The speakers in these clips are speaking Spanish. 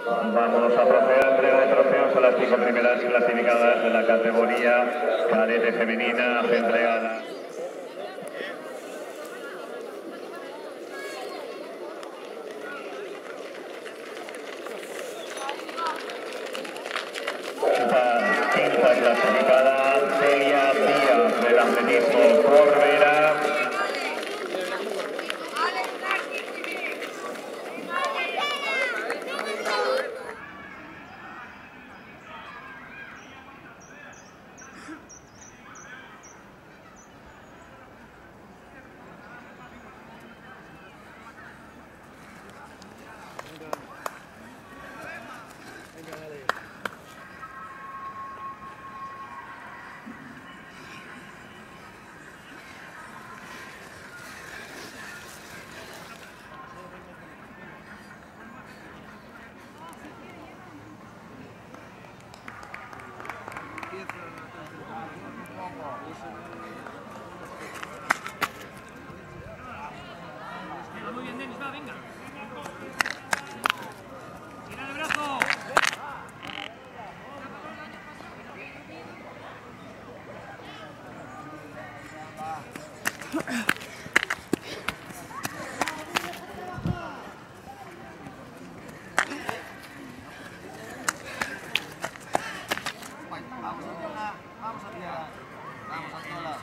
Vamos a proceder a entrega de trofeos a las 5 primeras clasificadas de la categoría cadete femenina. Se entrega la... Quinta clasificada, Celia Díaz, del atletismo Corbera. Muy bien, Denis, va, venga. Tira el brazo. Vamos a tirar. Vamos a tirar.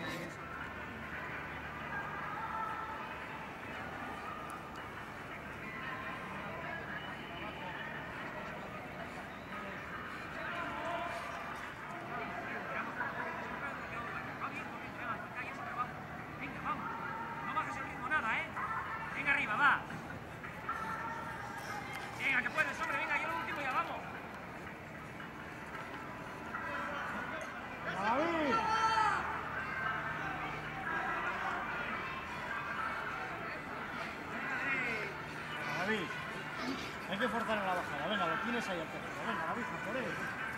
Venga arriba, va. Venga, que puedes, hombre, venga, yo lo último ya, vamos. David, hay que forzar en la bajada. Venga, lo tienes ahí al tercero. Venga, David, por él.